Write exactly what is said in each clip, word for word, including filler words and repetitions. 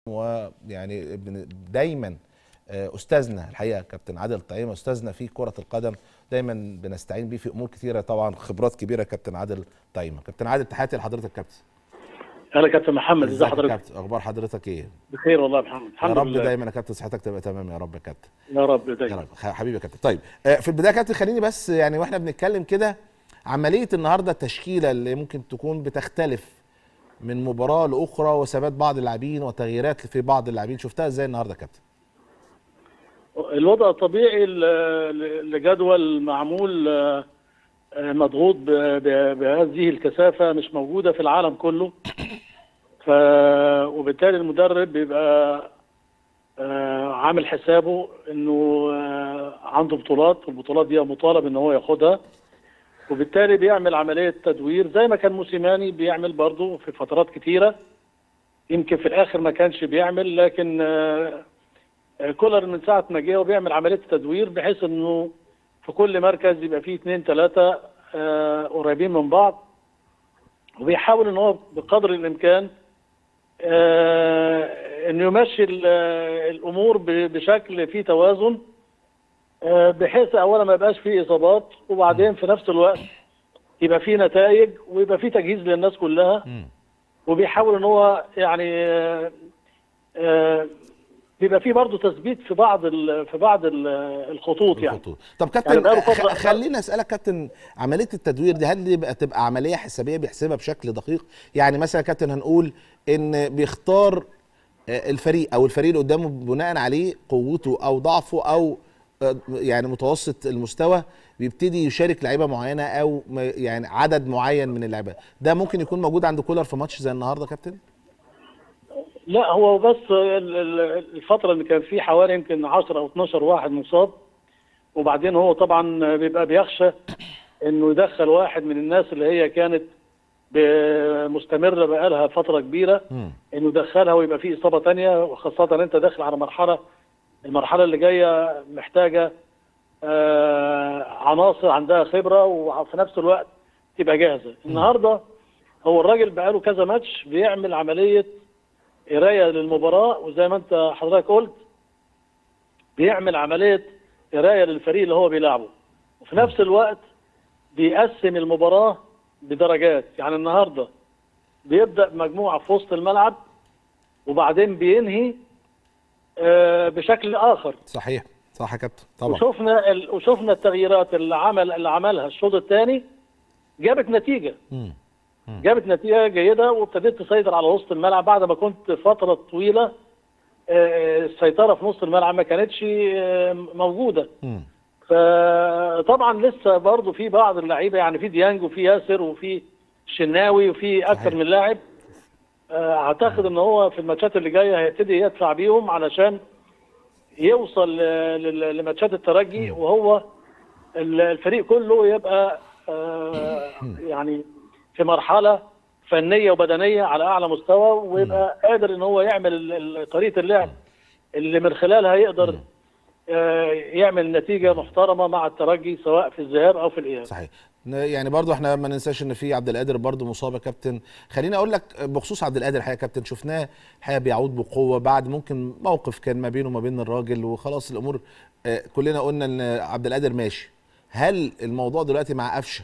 ويعني دايما استاذنا الحقيقه كابتن عادل طعيمه، استاذنا في كره القدم، دايما بنستعين بيه في امور كثيره، طبعا خبرات كبيره كابتن عادل طعيمه. كابتن عادل، تحياتي لحضرتك كابتن. اهلا كابتن محمد، ازي حضرتك؟ كابتن، اخبار حضرتك ايه؟ بخير والله يا محمد، الحمد لله. يا رب دايما يا كابتن صحتك تبقى تمام يا رب يا كابتن. يا رب دايما يا رب حبيبي يا كابتن. طيب في البدايه كابتن خليني بس يعني واحنا بنتكلم كده، عمليه النهارده التشكيله اللي ممكن تكون بتختلف من مباراه لاخرى وثبات بعض اللاعبين وتغييرات في بعض اللاعبين، شفتها ازاي النهارده يا كابتن؟ الوضع الطبيعي لجدول معمول مضغوط بهذه الكثافه مش موجوده في العالم كله، ف وبالتالي المدرب بيبقى عامل حسابه انه عنده بطولات، والبطولات دي مطالب ان هو ياخدها، وبالتالي بيعمل عمليه تدوير زي ما كان موسيماني بيعمل برضه في فترات كتيره. يمكن في الاخر ما كانش بيعمل، لكن كولر من ساعه ما جه وبيعمل عمليه تدوير بحيث انه في كل مركز يبقى فيه اثنين ثلاثه قريبين من بعض، وبيحاول ان هو بقدر الامكان انه يمشي الامور بشكل فيه توازن، بحيث اولا ما يبقاش فيه اصابات، وبعدين في نفس الوقت يبقى فيه نتائج ويبقى فيه تجهيز للناس كلها. وبيحاول ان هو يعني بيبقى فيه برضه تثبيت في بعض في بعض الخطوط يعني. الخطوط. طب كابتن يعني خلينا اسالك كابتن، عمليه التدوير دي هل بقى تبقى عمليه حسابيه بيحسبها بشكل دقيق؟ يعني مثلا كابتن هنقول ان بيختار الفريق او الفريق اللي قدامه بناء عليه قوته او ضعفه او يعني متوسط المستوى، بيبتدي يشارك لعيبه معينه او يعني عدد معين من اللعيبه. ده ممكن يكون موجود عند كولر في ماتش زي النهارده كابتن؟ لا، هو بس الفتره اللي كان فيه حوالي يمكن عشرة او اتناشر واحد مصاب، وبعدين هو طبعا بيبقى بيخشى انه يدخل واحد من الناس اللي هي كانت مستمره بقالها فتره كبيره، انه يدخلها ويبقى فيه اصابه ثانيه، وخاصه انت داخل على مرحله المرحله اللي جايه محتاجه آه عناصر عندها خبره وفي نفس الوقت تبقى جاهزه. النهارده هو الراجل بقاله كذا ماتش بيعمل عمليه قرايه للمباراه، وزي ما انت حضرتك قلت بيعمل عمليه قرايه للفريق اللي هو بيلعبه، وفي نفس الوقت بيقسم المباراه بدرجات. يعني النهارده بيبدا بمجموعه في وسط الملعب، وبعدين بينهي آه بشكل اخر. صحيح صح يا كابتن طبعا. وشفنا ال... وشفنا التغييرات اللي عمل اللي عملها الشوط الثاني جابت نتيجه. مم. مم. جابت نتيجه جيده، وابتديت تسيطر على وسط الملعب بعد ما كنت فتره طويله السيطره في نص الملعب ما كانتش موجوده. مم. فطبعا لسه برضه في بعض اللعيبه، يعني في ديانج وفي ياسر وفي الشناوي وفي اكثر من لاعب، اعتقد ان هو في الماتشات اللي جايه هيبتدي يدفع بيهم علشان يوصل لماتشات الترجي، وهو الفريق كله يبقى يعني في مرحله فنيه وبدنيه على اعلى مستوى، ويبقى قادر ان هو يعمل طريقه اللعب اللي من خلالها يقدر يعمل نتيجه محترمه مع الترجي سواء في الذهاب او في الاياب. صحيح. يعني برضو احنا ما ننساش ان في عبد القادر برضو مصاب يا كابتن. خليني اقول لك بخصوص عبد القادر الحقيقه يا كابتن، شفناه الحقيقه بيعود بقوه بعد ممكن موقف كان ما بينه وما بين الراجل وخلاص الامور اه كلنا قلنا ان عبد القادر ماشي. هل الموضوع دلوقتي مع قفشه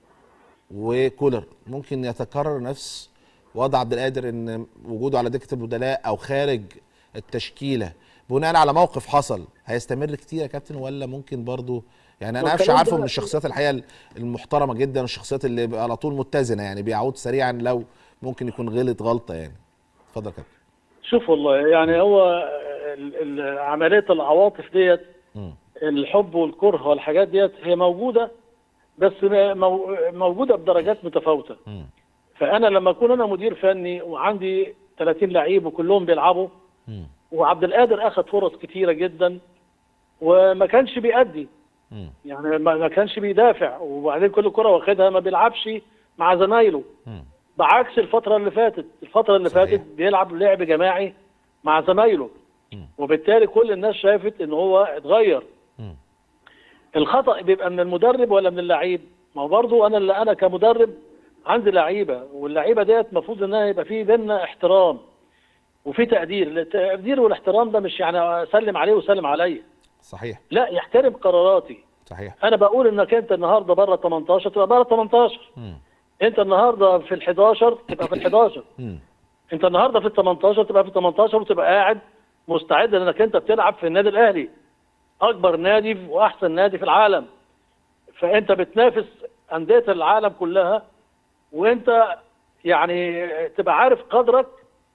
وكولر ممكن يتكرر نفس وضع عبد القادر، ان وجوده على دكه البدلاء او خارج التشكيله بناء على موقف حصل هيستمر كتير يا كابتن، ولا ممكن برضو يعني انا قفشه عارفه من الشخصيات الحقيقه المحترمه جدا والشخصيات اللي على طول متزنه، يعني بيعود سريعا لو ممكن يكون غلط غلطه يعني. اتفضل يا كابتن. شوف والله يعني هو عمليه العواطف ديت، الحب والكره والحاجات ديت هي موجوده، بس موجوده بدرجات متفاوته. م. فانا لما اكون انا مدير فني وعندي ثلاثين لعيب وكلهم بيلعبوا، م. وعبد القادر اخذ فرص كتيره جدا وما كانش بيأدي، م. يعني ما كانش بيدافع، وبعدين كل كره واخدها ما بيلعبش مع زمايله، م. بعكس الفتره اللي فاتت. الفتره اللي صحيح. فاتت بيلعب لعب جماعي مع زمايله، م. وبالتالي كل الناس شافت ان هو اتغير. م. الخطأ بيبقى من المدرب ولا من اللعيب؟ ما هو برضه انا اللي انا كمدرب عندي لعيبه، واللعيبه ديت المفروض انها يبقى في بيننا احترام. وفي تقدير. التقدير والاحترام ده مش يعني اسلم عليه وسلم عليا، صحيح لا، يحترم قراراتي. صحيح. انا بقول انك انت النهارده بره تمنتاشر تبقى بره تمنتاشر، مم. انت النهارده في الحداشر تبقى في الحداشر، مم. انت النهارده في التمنتاشر تبقى في التمنتاشر، وتبقى قاعد مستعد لانك انت بتلعب في النادي الاهلي، اكبر نادي واحسن نادي في العالم. فانت بتنافس انديه العالم كلها، وانت يعني تبقى عارف قدرك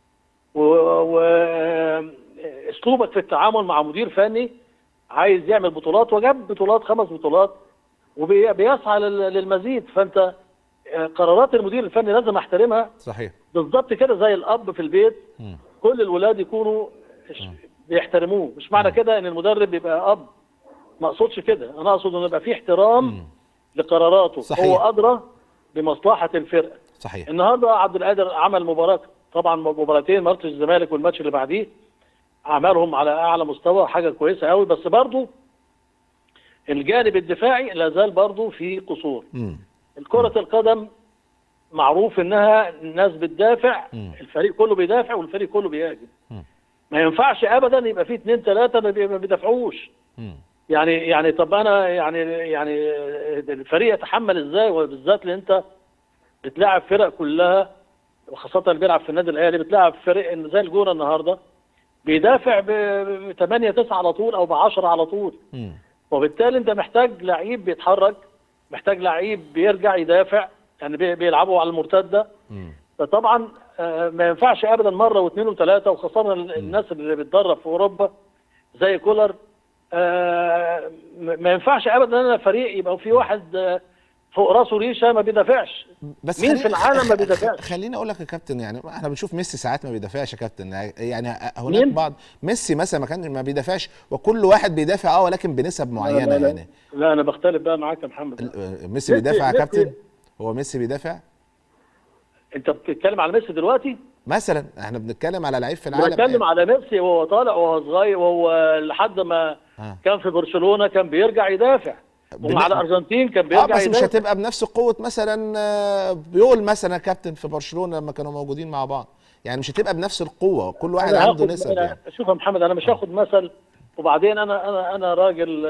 واسلوبك في التعامل مع مدير فني عايز يعمل بطولات، وجاب بطولات، خمس بطولات، وبيسعى لل- للمزيد. فانت قرارات المدير الفني لازم احترمها. صحيح. بالظبط كده زي الاب في البيت، مم. كل الولاد يكونوا بيحترموه. مش معنى كده ان المدرب يبقى اب، ما اقصدش كده، انا اقصد ان يبقى في احترام مم. لقراراته. صحيح. هو ادرى بمصلحه الفرقه. صحيح. النهارده عبد القادر عمل مباراه، طبعا مباراتين، ماتش الزمالك والماتش اللي بعديه عملهم على اعلى مستوى، حاجه كويسه قوي، بس برضه الجانب الدفاعي لا زال برضه في قصور. مم. الكرة القدم معروف انها الناس بتدافع، مم. الفريق كله بيدافع والفريق كله بيهاجم. مم. ما ينفعش ابدا يبقى في اثنين ثلاثه ما بي- ما بيدافعوش. مم. يعني يعني طب انا يعني يعني الفريق يتحمل ازاي؟ وبالذات اللي انت بتلاعب فرق كلها، وخاصه اللي بيلعب في النادي الاهلي، بتلاعب فريق إن زي الجونه النهارده بيدافع ب ثمانية تسعة على طول او ب عشرة على طول. مم. وبالتالي انت محتاج لعيب بيتحرك، محتاج لعيب بيرجع يدافع، يعني بي- بيلعبوا على المرتده. مم. فطبعا آه، ما ينفعش ابدا مره واثنين وثلاثه، وخاصه ال- الناس اللي بتدرب في اوروبا زي كولر. آه، م- ما ينفعش ابدا ان انا فريق يبقى في واحد آه، فوق راسه ريشه ما بيدافعش. بس مين خليني- في العالم ما خ- بيدافعش؟ خليني اقول لك يا كابتن، يعني احنا بنشوف ميسي ساعات ما بيدافعش يا كابتن، يعني هناك مين؟ بعض. ميسي مثلا ما كان ما بيدافعش، وكل واحد بيدافع اه ولكن بنسب لا معينه لا لا, يعني. لا انا بختلف بقى معاك يا محمد. ال- ميسي بيدافع يا ميسي- كابتن؟ هو ميسي بيدافع انت بتتكلم على ميسي دلوقتي؟ مثلا؟ احنا بنتكلم على لعيب في العالم. بتكلم على ميسي وهو طالع وهو صغير، وهو لحد ما آه. كان في برشلونه كان بيرجع يدافع، ومع بن- الارجنتين كان اه بيرجع بس مش يدافع. هتبقى بنفس قوه مثلا آه، بيقول مثلا يا كابتن في برشلونه لما كانوا موجودين مع بعض، يعني مش هتبقى بنفس القوه، كل واحد أنا عنده هاخد- نسب أنا يعني. شوف يا محمد، انا مش هاخد مثل، وبعدين انا انا انا راجل.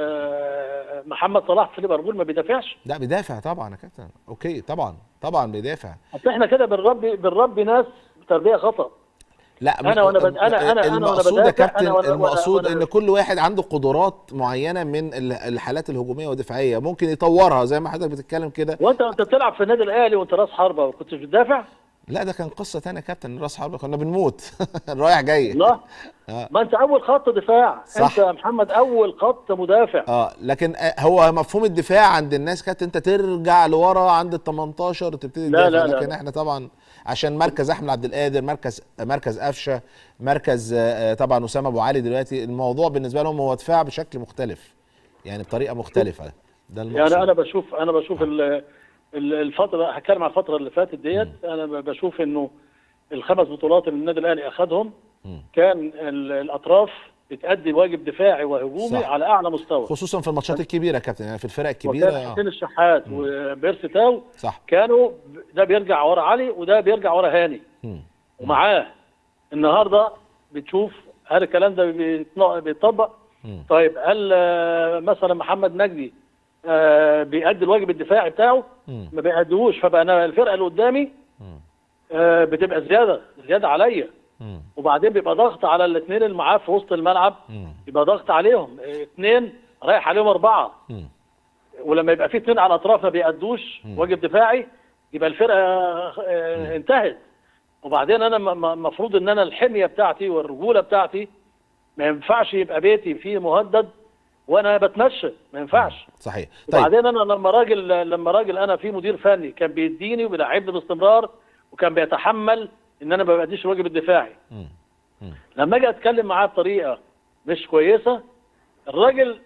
آه، محمد صلاح في ليفربول ما بيدافعش. لا بيدافع طبعا يا كابتن، اوكي طبعا طبعا بيدافع. اصل احنا كده بنربي بنربي ناس بتربيه خطا. لا أنا وأنا بد- أنا- أنا- أنا وأنا المقصود يا بدافع، كابتن، أنا وأنا- وأنا- المقصود وأنا- ان كل واحد عنده قدرات معينه من ال- الحالات الهجوميه والدفاعيه، ممكن يطورها زي ما حضرتك بتتكلم كده. وانت وانت بتلعب في النادي الاهلي وانت راس حربه وكنت بتدافع؟ لا ده كان قصه ثانيه يا كابتن، راس حربه كنا بنموت رايح جاي. لا، آه. ما انت اول خط دفاع. صح. انت يا محمد اول خط مدافع. اه لكن آه، هو مفهوم الدفاع عند الناس كانت انت ترجع لورا عند ال تمنتاشر وتبتدي لا، تدافع، لا، لا، لكن لا. احنا طبعا عشان مركز احمد عبد القادر، مركز مركز قفشه، مركز آه، طبعا اسامه ابو علي، دلوقتي الموضوع بالنسبه لهم هو دفاع بشكل مختلف، يعني بطريقه مختلفه. ده المقصود. يعني انا بشوف انا بشوف ال- ال- الفتره، هتكلم عن الفتره اللي فاتت ديت، انا ب- بشوف انه الخمس بطولات اللي النادي الاهلي اخذهم مم. كان ال- الاطراف بتأدي واجب دفاعي وهجومي صح. على اعلى مستوى. خصوصا في الماتشات الكبيره يا كابتن، يعني في الفرق الكبيره. وكان آه. حسين الشحات وبيرسي تاو صح. كانوا ب- ده بيرجع ورا علي وده بيرجع ورا هاني مم. ومعاه. النهارده بتشوف هل الكلام ده بيتن- بيتطبق؟ مم. طيب هل آه، مثلا محمد مجدي آه، بيأدي الواجب الدفاعي بتاعه؟ مم. ما بيأديهوش. فبقى انا الفرقه اللي قدامي مم. آه، بتبقى زياده زياده عليا، مم. وبعدين بيبقى ضغط على الاثنين اللي معاه في وسط الملعب، مم. يبقى ضغط عليهم اثنين رايح عليهم اربعه، مم. ولما يبقى في اثنين على الاطراف ما بيأدوش مم. واجب دفاعي يبقى الفرقه آه، انتهت. وبعدين انا المفروض ان انا الحميه بتاعتي والرجوله بتاعتي ما ينفعش يبقى بيتي فيه مهدد وانا بتمشى، ما ينفعش. صحيح. طيب وبعدين انا لما راجل لما راجل انا في مدير فني كان بيديني وبيلعبني باستمرار وكان بيتحمل ان انا ما باديش الواجب الدفاعي، مم. مم. لما اجي اتكلم معاه بطريقه مش كويسه الراجل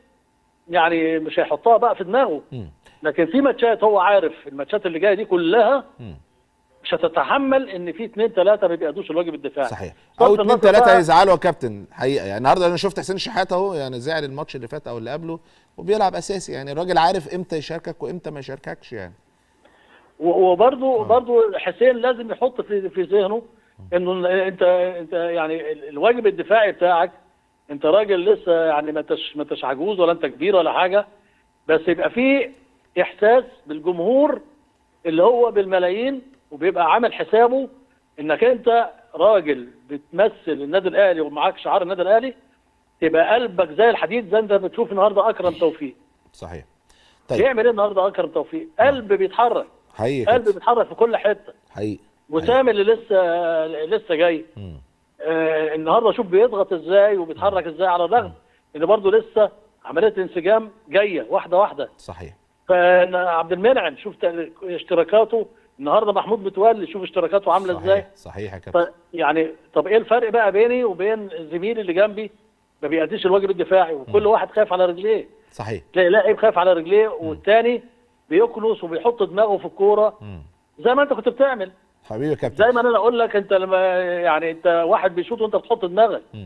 يعني مش هيحطها بقى في دماغه. مم. لكن في ماتشات هو عارف الماتشات اللي جايه دي كلها مم. مش هتتحمل ان في اثنين ثلاثه ما بيأدوش الواجب الدفاعي. صحيح. صوت او اتنين النصر تلاته بقى- هيزعلوا يا كابتن حقيقه، يعني النهارده انا شفت حسين شحاته اهو، يعني زعل الماتش اللي فات او اللي قبله وبيلعب اساسي، يعني الراجل عارف امتى يشاركك وامتى ما يشارككش يعني. و- وبرضه برضه حسين لازم يحط في في ذهنه انه انت انت يعني الواجب الدفاعي بتاعك، انت راجل لسه يعني ما انتش ما انتش عجوز ولا انت كبير ولا حاجه، بس يبقى في احساس بالجمهور اللي هو بالملايين، وبيبقى عامل حسابه انك انت راجل بتمثل النادي الاهلي ومعاك شعار النادي الاهلي، تبقى قلبك زي الحديد زي انت بتشوف النهارده اكرم توفيق. صحيح. طيب بيعمل ايه النهارده اكرم توفيق؟ قلب بيتحرك، حقيقي قلب بيتحرك في كل حته. حقيقي. وسام اللي لسه لسه جاي آه النهارده شوف بيضغط ازاي وبيتحرك ازاي، على الرغم ان برضه لسه عمليه الانسجام جايه واحده واحده. صحيح. فعبد المنعم شوف اشتراكاته النهارده، محمود متولي شوف اشتراكاته عامله ازاي. صحيح يا كابتن. يعني طب ايه الفرق بقى بيني وبين زميلي اللي جنبي ما بيأديش الواجب الدفاعي، وكل م. واحد خايف على رجليه. صحيح. تلاقي لاعب خايف على رجليه والتاني بيكنس وبيحط دماغه في الكوره زي ما انت كنت بتعمل. حبيبي يا كابتن. زي ما انا اقول لك، انت لما يعني انت واحد بيشوط وانت بتحط دماغك.